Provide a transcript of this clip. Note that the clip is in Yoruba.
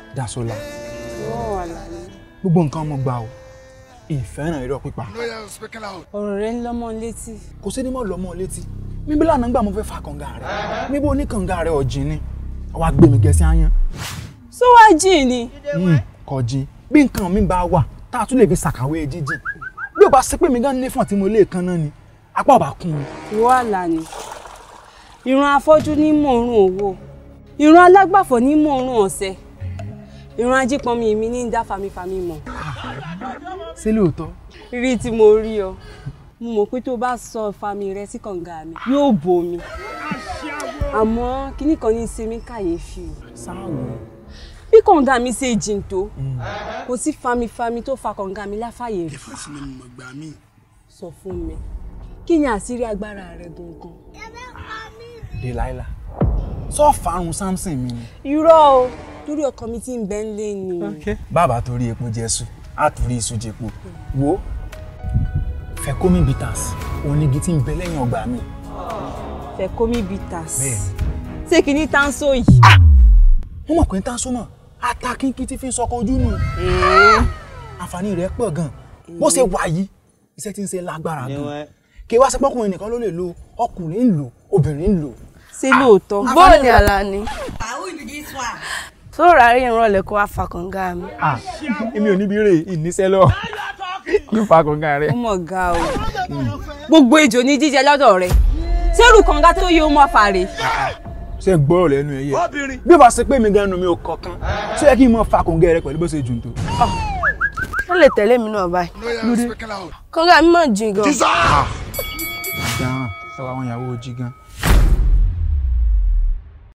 Dasola. Gbogbo nǹkan ọmọ gbà o. Ìfẹ́ràn irọ́ pípa. Ọ̀rọ̀ rẹ̀ ń lọ́mọ létí. Kò sí ní mọ́ lọ́mọ létí. Níbi lánàá gbà mo fẹ́ fa kànga rẹ̀. Níbo ní kànga rẹ̀ ọ̀jìn ni. Ó wá gbé mi gẹ̀ẹ́sì áyán. Sọ wá jìn ni. Kò jìn. Bí nǹkan mi bá wà, tá a tún lè fi ṣàkàwé jíjìn. Bí ó bá ṣe pé mi gan ní fún tí mo lè kan náà ni. Apá ọba kún mi. Ìwọ Àlàní. Ìran afọ́jú ní mòórùn owó. Ìran alágbàfọ̀ ní mòórùn ọ̀sẹ̀. Ìran ajípọnmi mi ní dá famifami mọ̀. Ṣé lóòótọ́? Rí tí mo rí ọ. Mo mọ̀ pé tó bá sọ fami rẹ sí kànga mi, yóò bò mí. Àmọ́ kíní kan ní ṣe mí kàyéfì. Sáàwọ̀. Bí kànga mi ṣe jìn tó, kò sí famifami tó fa kànga mi láfàyè rí. Sọ fún mi, kí ni àṣírí agbára rẹ gangan? Delilah. Sọ fàrùn Samson mi ni. Irọ́ o, torí ọkọ mi tí ń bẹ ńlé ni. Bàbá torí epo Jésù, á torí iṣu jẹpo. Wo Fekomi Bitters, onígi tí ń bẹ lẹ́yìn ọgbà mi. Fekomi Bitters. Ṣé kí ni tanso yìí? Wọ́n mọ̀ pé tanso mọ̀, ata kínkín tí fi ń sọkọ ojú nù. Àǹfààní rẹ̀ pọ̀ gan. Bó ṣe wà yìí, iṣẹ́ tí ń ṣe lágbára gan. Kì í wá ṣe pọ́kùnrin nìkan ló lè lò, ọkùnrin ń lò, obìnrin ń lò. Ṣé lóòótọ́? Bóòlù Àlàní. Tó rárí ìrànlẹ̀ kó wá fa kànga mi. Èmi ò níbi rè ìníṣẹ́ lọ. Yóò fa kànga rẹ̀. Ó mọ̀ ga o. Gbogbo ejò ní jíjẹ lọ́dọ̀ rẹ̀. Ṣérù kànga tó yẹ ó mọ̀ fàrè. Ṣé gbọ́rọ̀ lẹ́nu ẹyẹ? Bí ó bá ṣe pé mi gan-an mi ò kọ̀ọ̀kan, ṣé yẹ kí n mọ fa kànga rẹ̀ pẹ̀lú bó ṣe jù tó? Ó lè tẹ̀lé mi náà báyìí. Kànga mi mọ̀ jìn gan. Ṣé àwọn ìyàwó jí gan?